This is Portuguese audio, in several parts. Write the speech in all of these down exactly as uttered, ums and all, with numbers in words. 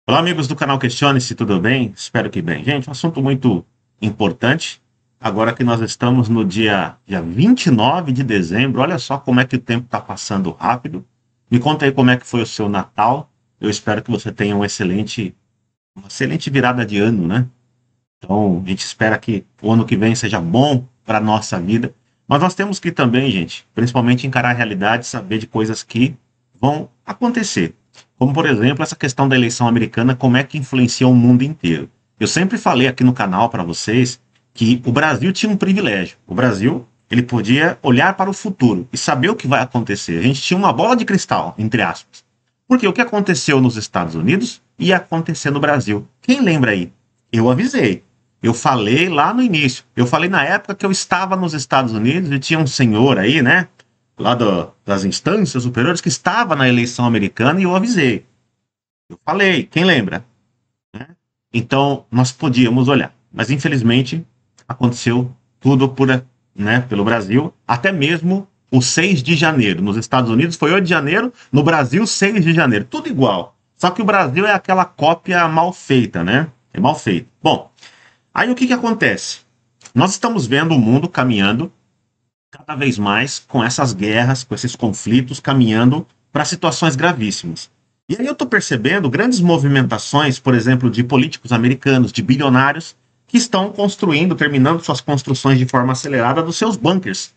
Olá, amigos do canal Questione-se, tudo bem? Espero que bem. Gente, um assunto muito importante. Agora que nós estamos no dia, dia vinte e nove de dezembro, olha só como é que o tempo está passando rápido. Me conta aí como é que foi o seu Natal. Eu espero que você tenha um excelente, uma excelente virada de ano, né? Então, a gente espera que o ano que vem seja bom para a nossa vida. Mas nós temos que também, gente, principalmente encarar a realidade, saber de coisas que vão acontecer. Como, por exemplo, essa questão da eleição americana, como é que influencia o mundo inteiro. Eu sempre falei aqui no canal para vocês que o Brasil tinha um privilégio. O Brasil, ele podia olhar para o futuro e saber o que vai acontecer. A gente tinha uma bola de cristal, entre aspas. Porque o que aconteceu nos Estados Unidos ia acontecer no Brasil. Quem lembra aí? Eu avisei. Eu falei lá no início. Eu falei na época que eu estava nos Estados Unidos e tinha um senhor aí, né? Lá do, das instâncias superiores que estava na eleição americana e eu avisei. Eu falei, quem lembra? Né? Então, nós podíamos olhar. Mas, infelizmente, aconteceu tudo por, né, pelo Brasil. Até mesmo o seis de janeiro. Nos Estados Unidos foi oito de janeiro, no Brasil, seis de janeiro. Tudo igual. Só que o Brasil é aquela cópia mal feita, né? É mal feito. Bom, aí o que, que acontece? Nós estamos vendo o mundo caminhando cada vez mais com essas guerras, com esses conflitos, caminhando para situações gravíssimas. E aí eu estou percebendo grandes movimentações, por exemplo, de políticos americanos, de bilionários, que estão construindo, terminando suas construções de forma acelerada dos seus bunkers.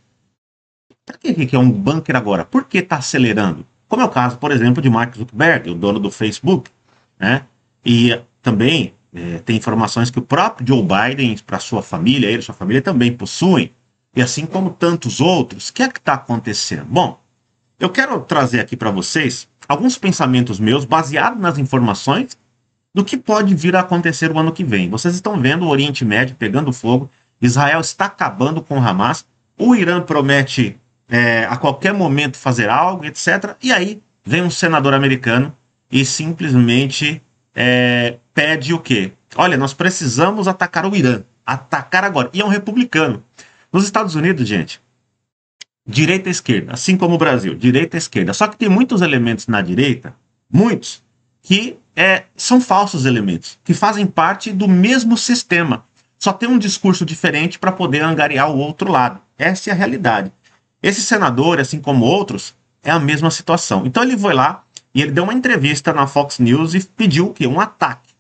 Para que, que é um bunker agora? Por que está acelerando? Como é o caso, por exemplo, de Mark Zuckerberg, o dono do Facebook, né? E também é, tem informações que o próprio Joe Biden, para sua família, ele e sua família também possuem, e assim como tantos outros. O que é que está acontecendo? Bom, eu quero trazer aqui para vocês alguns pensamentos meus baseados nas informações do que pode vir a acontecer o ano que vem. Vocês estão vendo o Oriente Médio pegando fogo, Israel está acabando com o Hamas, o Irã promete é, a qualquer momento fazer algo, etcétera. E aí vem um senador americano e simplesmente é, pede o quê? Olha, nós precisamos atacar o Irã, atacar agora. E é um republicano. Nos Estados Unidos, gente, direita e esquerda, assim como o Brasil, direita e esquerda. Só que tem muitos elementos na direita, muitos, que é, são falsos elementos, que fazem parte do mesmo sistema. Só tem um discurso diferente para poder angariar o outro lado. Essa é a realidade. Esse senador, assim como outros, é a mesma situação. Então ele foi lá e ele deu uma entrevista na Fox News e pediu o quê? Um ataque.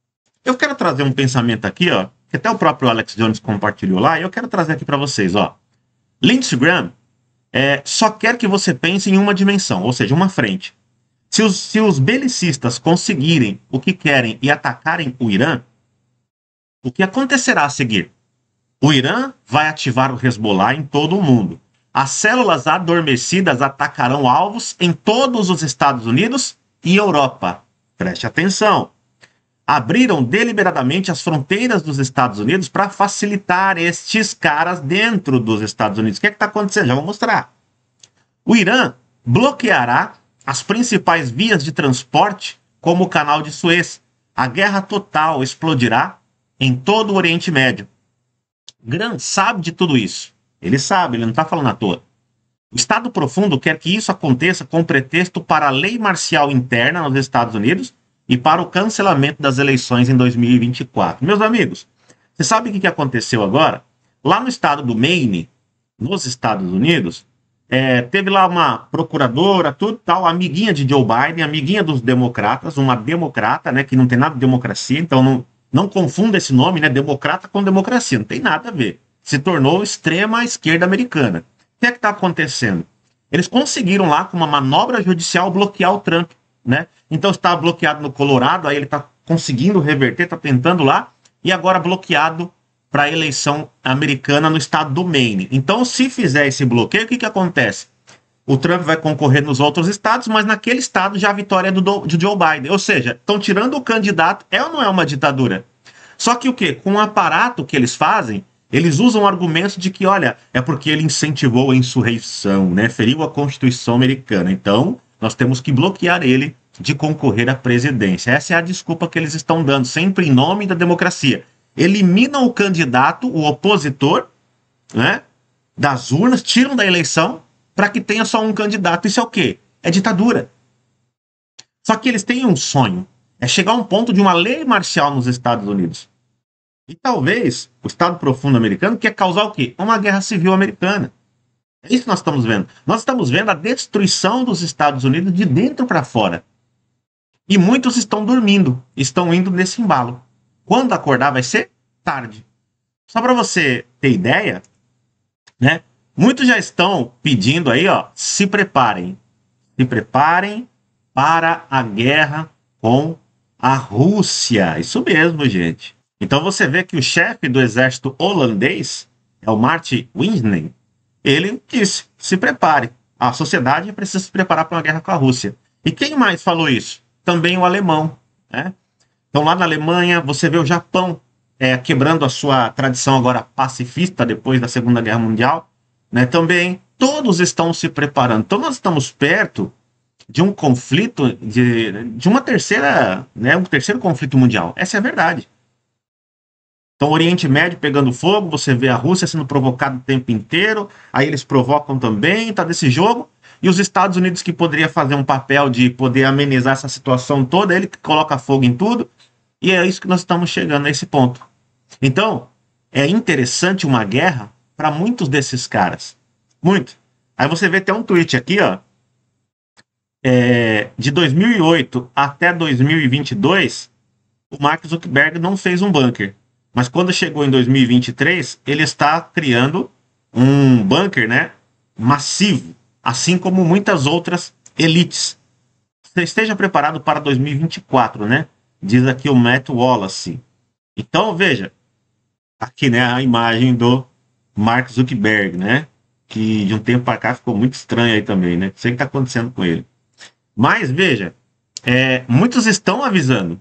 Eu quero trazer um pensamento aqui, ó, que até o próprio Alex Jones compartilhou lá, e eu quero trazer aqui para vocês, ó. Lindsey Graham é, só quer que você pense em uma dimensão, ou seja, uma frente. Se os, se os belicistas conseguirem o que querem e atacarem o Irã, o que acontecerá a seguir? O Irã vai ativar o Hezbollah em todo o mundo. As células adormecidas atacarão alvos em todos os Estados Unidos e Europa. Preste atenção. Abriram deliberadamente as fronteiras dos Estados Unidos para facilitar estes caras dentro dos Estados Unidos. O que é que está acontecendo? Já vou mostrar. O Irã bloqueará as principais vias de transporte, como o Canal de Suez. A guerra total explodirá em todo o Oriente Médio. Grant sabe de tudo isso. Ele sabe, ele não está falando à toa. O Estado Profundo quer que isso aconteça com pretexto para a lei marcial interna nos Estados Unidos e para o cancelamento das eleições em dois mil e vinte e quatro. Meus amigos, você sabe o que aconteceu agora? Lá no estado do Maine, nos Estados Unidos, é, teve lá uma procuradora, tudo tal, amiguinha de Joe Biden, amiguinha dos democratas, uma democrata, né, que não tem nada de democracia, então não, não confunda esse nome, né, democrata com democracia, não tem nada a ver. Se tornou extrema esquerda americana. O que é que está acontecendo? Eles conseguiram lá, com uma manobra judicial, bloquear o Trump, né? Então está bloqueado no Colorado, aí ele está conseguindo reverter, está tentando lá, e agora bloqueado para a eleição americana no estado do Maine. Então, se fizer esse bloqueio, o que, que acontece? O Trump vai concorrer nos outros estados, mas naquele estado já a vitória é do, do Joe Biden. Ou seja, estão tirando o candidato, é ou não é uma ditadura? Só que o quê? Com o aparato que eles fazem, eles usam argumentos de que, olha, é porque ele incentivou a insurreição, né? Feriu a Constituição americana. Então, nós temos que bloquear ele de concorrer à presidência. Essa é a desculpa que eles estão dando, sempre em nome da democracia. Eliminam o candidato, o opositor, né, das urnas, tiram da eleição para que tenha só um candidato. Isso é o quê? É ditadura. Só que eles têm um sonho. É chegar a um ponto de uma lei marcial nos Estados Unidos. E talvez o Estado Profundo americano quer causar o quê? Uma guerra civil americana. É isso que nós estamos vendo. Nós estamos vendo a destruição dos Estados Unidos de dentro para fora. E muitos estão dormindo, estão indo nesse embalo. Quando acordar vai ser tarde. Só para você ter ideia, né? Muitos já estão pedindo aí, ó, se preparem. Se preparem para a guerra com a Rússia. Isso mesmo, gente. Então você vê que o chefe do exército holandês, é o Martin Wisning, ele disse, se prepare. A sociedade precisa se preparar para uma guerra com a Rússia. E quem mais falou isso? Também o alemão, né? Então lá na Alemanha, você vê o Japão é, quebrando a sua tradição agora pacifista depois da Segunda Guerra Mundial, né? Também todos estão se preparando. Então nós estamos perto de um conflito, de, de uma terceira, né, um terceiro conflito mundial. Essa é a verdade. Então, o Oriente Médio pegando fogo, você vê a Rússia sendo provocada o tempo inteiro, aí eles provocam também, tá desse jogo, e os Estados Unidos, que poderia fazer um papel de poder amenizar essa situação toda, ele coloca fogo em tudo, e é isso que nós estamos chegando a esse ponto. Então, é interessante uma guerra para muitos desses caras. Muito. Aí você vê até um tweet aqui, ó, é, de dois mil e oito até dois mil e vinte e dois, o Mark Zuckerberg não fez um bunker. Mas quando chegou em dois mil e vinte e três, ele está criando um bunker, né, massivo, assim como muitas outras elites. Você esteja preparado para dois mil e vinte e quatro, né? Diz aqui o Matt Wallace. Então, veja, aqui, né, a imagem do Mark Zuckerberg, né? Que de um tempo para cá ficou muito estranho aí também, né? Não sei o que está acontecendo com ele. Mas, veja, é, muitos estão avisando.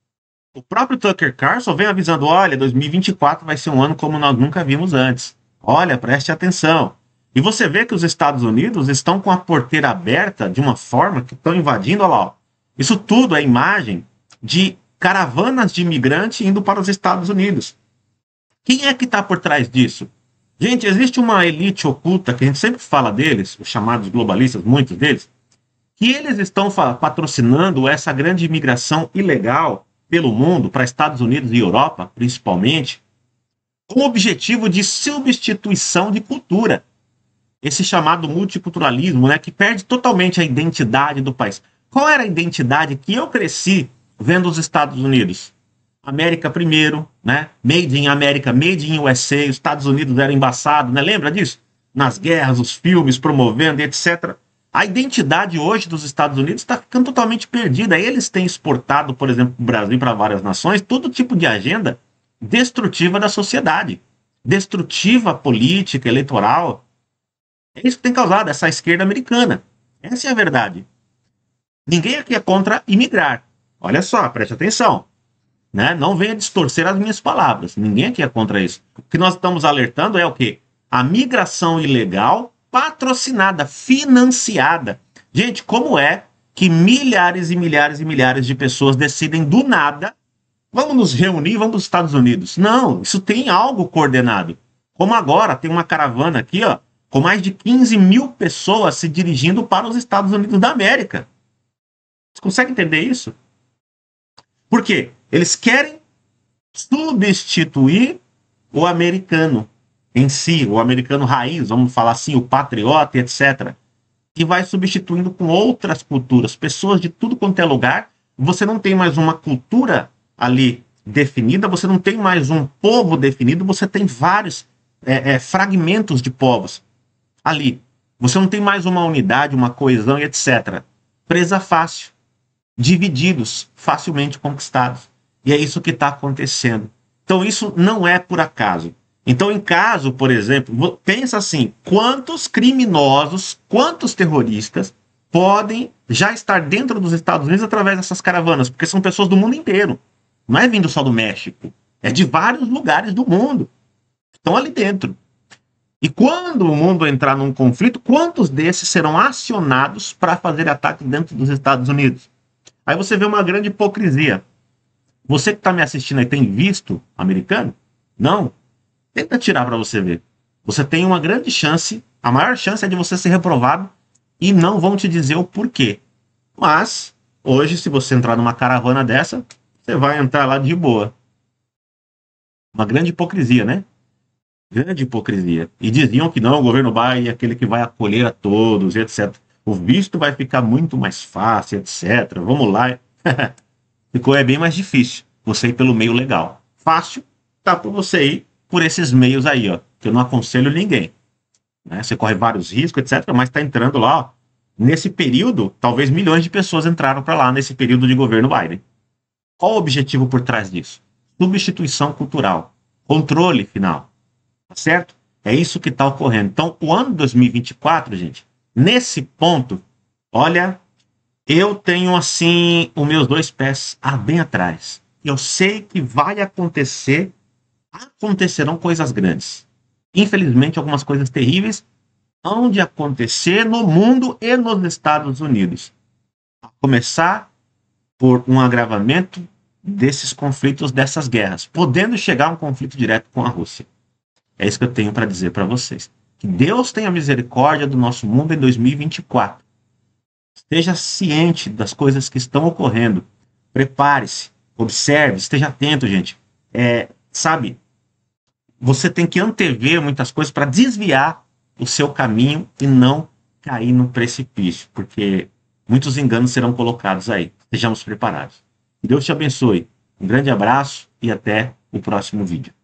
O próprio Tucker Carlson vem avisando, olha, dois mil e vinte e quatro vai ser um ano como nós nunca vimos antes. Olha, preste atenção. E você vê que os Estados Unidos estão com a porteira aberta de uma forma que estão invadindo, olha lá. Ó. Isso tudo é imagem de caravanas de imigrantes indo para os Estados Unidos. Quem é que está por trás disso? Gente, existe uma elite oculta, que a gente sempre fala deles, os chamados globalistas, muitos deles, que eles estão patrocinando essa grande imigração ilegal pelo mundo, para Estados Unidos e Europa, principalmente, com o objetivo de substituição de cultura. Esse chamado multiculturalismo, né, que perde totalmente a identidade do país. Qual era a identidade que eu cresci vendo os Estados Unidos? América primeiro, né? Made in America, Made in U S A, os Estados Unidos eram embaçados, né? Lembra disso? Nas guerras, os filmes promovendo, etcétera. A identidade hoje dos Estados Unidos está ficando totalmente perdida. Eles têm exportado, por exemplo, para o Brasil e para várias nações, todo tipo de agenda destrutiva da sociedade. Destrutiva política, eleitoral. É isso que tem causado essa esquerda americana. Essa é a verdade. Ninguém aqui é contra imigrar. Olha só, preste atenção. Né? Não venha distorcer as minhas palavras. Ninguém aqui é contra isso. O que nós estamos alertando é o quê? A migração ilegal patrocinada, financiada. Gente, como é que milhares e milhares e milhares de pessoas decidem do nada, vamos nos reunir, vamos para os Estados Unidos? Não, isso tem algo coordenado. Como agora, tem uma caravana aqui, ó, com mais de quinze mil pessoas se dirigindo para os Estados Unidos da América. Você consegue entender isso? Por quê? Eles querem substituir o americano em si, o americano raiz, vamos falar assim, o patriota, etcétera, que vai substituindo com outras culturas, pessoas de tudo quanto é lugar. Você não tem mais uma cultura ali definida, você não tem mais um povo definido, você tem vários é, é, fragmentos de povos ali. Você não tem mais uma unidade, uma coesão, etcétera. Presa fácil, divididos, facilmente conquistados. E é isso que está acontecendo. Então isso não é por acaso. Então, em caso, por exemplo, pensa assim, quantos criminosos, quantos terroristas podem já estar dentro dos Estados Unidos através dessas caravanas? Porque são pessoas do mundo inteiro. Não é vindo só do México. É de vários lugares do mundo. Estão ali dentro. E quando o mundo entrar num conflito, quantos desses serão acionados para fazer ataque dentro dos Estados Unidos? Aí você vê uma grande hipocrisia. Você que está me assistindo aí tem visto americano? Não. Tenta tirar para você ver. Você tem uma grande chance, a maior chance é de você ser reprovado e não vão te dizer o porquê. Mas Hoje, se você entrar numa caravana dessa, você vai entrar lá de boa. Uma grande hipocrisia, né? Grande hipocrisia. E diziam que não, o governo Biden é aquele que vai acolher a todos, etcétera. O visto vai ficar muito mais fácil, etcétera. Vamos lá. Ficou é bem mais difícil você ir pelo meio legal. Fácil, tá para você ir por esses meios aí, ó. Que eu não aconselho ninguém. Né? Você corre vários riscos, etcétera. Mas está entrando lá, ó. Nesse período, talvez milhões de pessoas entraram para lá nesse período de governo Biden. Qual o objetivo por trás disso? Substituição cultural. Controle final. Tá certo? É isso que está ocorrendo. Então, o ano dois mil e vinte e quatro, gente, nesse ponto, olha, eu tenho assim os meus dois pés bem atrás. Eu sei que vai acontecer, acontecerão coisas grandes. Infelizmente, algumas coisas terríveis hão de acontecer no mundo e nos Estados Unidos. A começar por um agravamento desses conflitos, dessas guerras, podendo chegar a um conflito direto com a Rússia. É isso que eu tenho para dizer para vocês. Que Deus tenha misericórdia do nosso mundo em dois mil e vinte e quatro. Esteja ciente das coisas que estão ocorrendo. Prepare-se, observe, esteja atento, gente. É, sabe, você tem que antever muitas coisas para desviar o seu caminho e não cair no precipício, porque muitos enganos serão colocados aí. Estejamos preparados. Deus te abençoe. Um grande abraço e até o próximo vídeo.